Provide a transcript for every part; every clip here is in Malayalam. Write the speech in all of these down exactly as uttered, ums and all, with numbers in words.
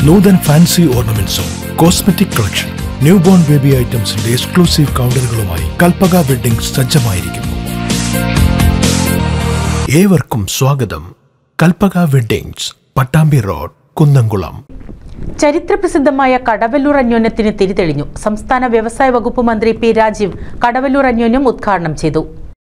നൂതൻ ഫാൻസി ഓർണമെന്റ്സും cosmetic collection, new born baby ഐറ്റംസിന്റെ എക്സ്ക്ലൂസീവ് കൗണ്ടറുകളുമായി കൽപ്പക വെഡ്ഡിംഗ്സ് സജ്ജമായിരിക്കുന്നു. ഏവർക്കും സ്വാഗതം. Kalpaka weddings, Pattambi road, Kunnamkulam. ചരിത്രപ്രസിദ്ധമായ കടവല്ലൂർ അന്യോന്യത്തിന് തിരിതെളിഞ്ഞു. സംസ്ഥാന വ്യവസായ വകുപ്പ് മന്ത്രി പി രാജീവ് കടവല്ലൂർ അന്യോന്യം ഉദ്ഘാടനം ചെയ്തു.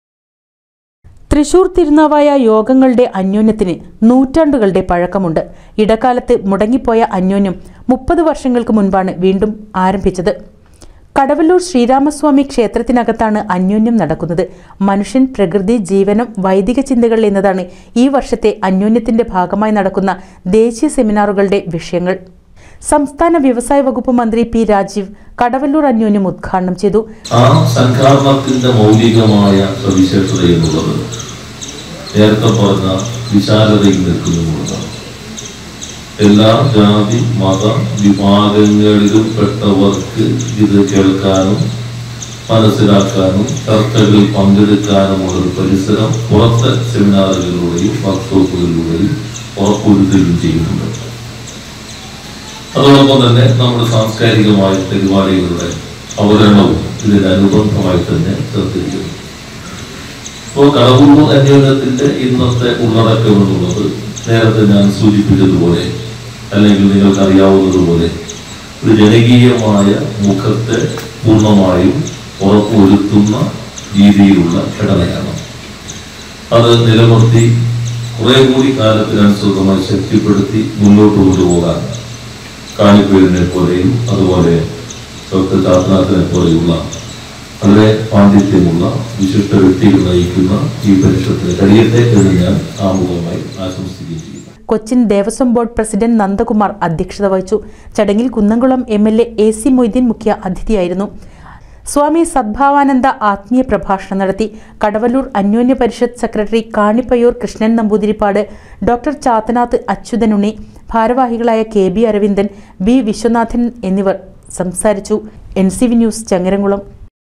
തൃശൂർ തിരുനാവായ യോഗങ്ങളുടെ അന്യോന്യത്തിന് നൂറ്റാണ്ടുകളുടെ പഴക്കമുണ്ട്. ഇടക്കാലത്ത് മുടങ്ങിപ്പോയ അന്യോന്യം മുപ്പത് വർഷങ്ങൾക്ക് മുൻപാണ് വീണ്ടും ആരംഭിച്ചത്. കടവല്ലൂർ ശ്രീരാമസ്വാമി ക്ഷേത്രത്തിനകത്താണ് അന്യോന്യം നടക്കുന്നത്. മനുഷ്യൻ, പ്രകൃതി, ജീവനം, വൈദിക ചിന്തകൾ എന്നതാണ് ഈ വർഷത്തെ അന്യോന്യത്തിന്റെ ഭാഗമായി നടക്കുന്ന ദേശീയ സെമിനാറുകളുടെ വിഷയങ്ങൾ. സംസ്ഥാന വ്യവസായ വകുപ്പ് മന്ത്രി പി രാജീവ് കടവല്ലൂർ അന്യോന്യം ഉദ്ഘാടനം ചെയ്തു. ആ സംഘാടനത്തിന്റെ മൗലികമായ സവിശേഷത എന്നുള്ളത് നേരത്തെ പറഞ്ഞ വിശാലതയിൽ നിൽക്കുന്നുള്ളതാണ്. എല്ലാ ജാതി മത വിഭാഗങ്ങളിലും പെട്ടവർക്ക് ഇത് കേൾക്കാനും മനസ്സിലാക്കാനും ചർച്ചകളിൽ പങ്കെടുക്കാനുമുള്ള ഒരു പരിസരം പുറത്തെ സെമിനാറുകളിലൂടെയും വർക്ക്ഷോപ്പുകളിലൂടെയും ഉറപ്പുവരുത്തുകയും ചെയ്യുന്നുണ്ട്. അതോടൊപ്പം തന്നെ നമ്മുടെ സാംസ്കാരികമായ പരിപാടികളുടെ അവതരണവും ഇതിനനുബന്ധമായി തന്നെ ശ്രദ്ധിക്കുന്നു. ഇപ്പോൾ കടവല്ലൂർ അന്യോന്യത്തിന്റെ ഇന്നത്തെ ഉള്ളടക്കം എന്നുള്ളത് നേരത്തെ ഞാൻ സൂചിപ്പിച്ചതുപോലെ, അല്ലെങ്കിൽ നിങ്ങൾക്കറിയാവുന്നതുപോലെ, ഒരു ജനകീയമായ മുഖത്തെ പൂർണ്ണമായും ഉറപ്പുവരുത്തുന്ന രീതിയിലുള്ള ഘടനയാണ്. അത് നിലനിർത്തി കുറെ കൂടി കാലത്തിനനുസൃതമായി ശക്തിപ്പെടുത്തി മുന്നോട്ട് കൊണ്ടുപോകാൻ കാണിപ്പേരിനെ പോലെയും അതുപോലെ ഡോക്ടർ ചാത്തനാഥിനെ പോലെയുള്ള വളരെ പാണ്ഡിത്യമുള്ള വിശിഷ്ട വ്യക്തികൾ നയിക്കുന്ന ഈ പരിഷത്തിന് കഴിയട്ടെ എന്ന് ഞാൻ ആമുഖമായി ആശംസിക്കുകയും ചെയ്യുന്നു. കൊച്ചിൻ ദേവസ്വം ബോർഡ് പ്രസിഡന്റ് നന്ദകുമാർ അധ്യക്ഷത വഹിച്ചു. ചടങ്ങിൽ Kunnamkulam M L A A C Moideen മുഖ്യ അതിഥിയായിരുന്നു. സ്വാമി സദ്ഭാവാനന്ദ ആത്മീയ പ്രഭാഷണം നടത്തി. കടവല്ലൂർ അന്യോന്യ പരിഷത്ത് സെക്രട്ടറി കാണിപ്പയ്യൂർ കൃഷ്ണൻ നമ്പൂതിരിപ്പാട്, ഡോക്ടർ ചാത്തനാഥ് അച്യുതനുണ്ണി, ഭാരവാഹികളായ K B Aravindan, B Viswanathan എന്നിവർ സംസാരിച്ചു. N C V news, Changaramkulam.